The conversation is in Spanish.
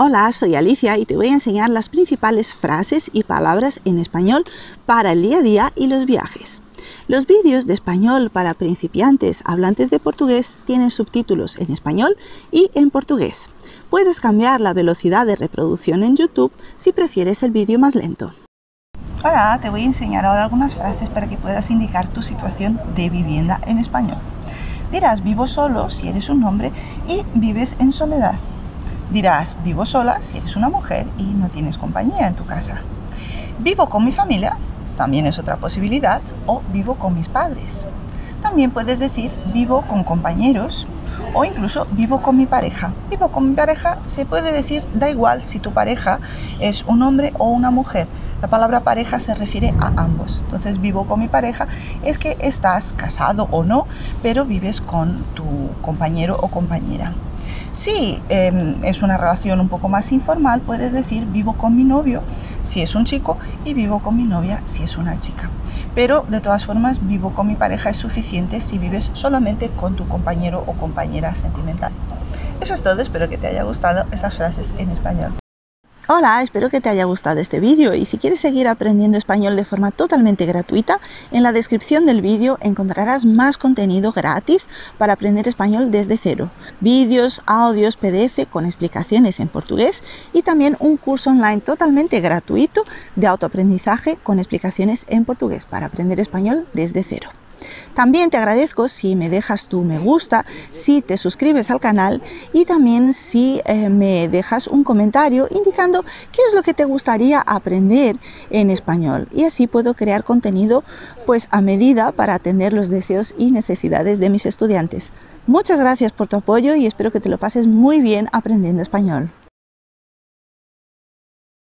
Hola, soy Alicia y te voy a enseñar las principales frases y palabras en español para el día a día y los viajes. Los vídeos de español para principiantes hablantes de portugués tienen subtítulos en español y en portugués. Puedes cambiar la velocidad de reproducción en YouTube si prefieres el vídeo más lento. Hola, te voy a enseñar ahora algunas frases para que puedas indicar tu situación de vivienda en español. Dirás vivo solo si eres un hombre y vives en soledad. Dirás vivo sola si eres una mujer y no tienes compañía en tu casa. Vivo con mi familia, también es otra posibilidad, o vivo con mis padres. También puedes decir vivo con compañeros o incluso vivo con mi pareja. Vivo con mi pareja se puede decir, da igual si tu pareja es un hombre o una mujer. La palabra pareja se refiere a ambos. Entonces vivo con mi pareja es que estás casado o no, pero vives con tu compañero o compañera. Si es una relación un poco más informal, puedes decir vivo con mi novio si es un chico y vivo con mi novia si es una chica. Pero de todas formas, vivo con mi pareja es suficiente si vives solamente con tu compañero o compañera sentimental. Eso es todo, espero que te haya gustado esas frases en español. Hola, espero que te haya gustado este vídeo y si quieres seguir aprendiendo español de forma totalmente gratuita, en la descripción del vídeo encontrarás más contenido gratis para aprender español desde cero. Vídeos, audios, PDF con explicaciones en portugués y también un curso online totalmente gratuito de autoaprendizaje con explicaciones en portugués para aprender español desde cero. También te agradezco si me dejas tu me gusta, si te suscribes al canal y también si me dejas un comentario indicando qué es lo que te gustaría aprender en español y así puedo crear contenido pues a medida para atender los deseos y necesidades de mis estudiantes. Muchas gracias por tu apoyo y espero que te lo pases muy bien aprendiendo español.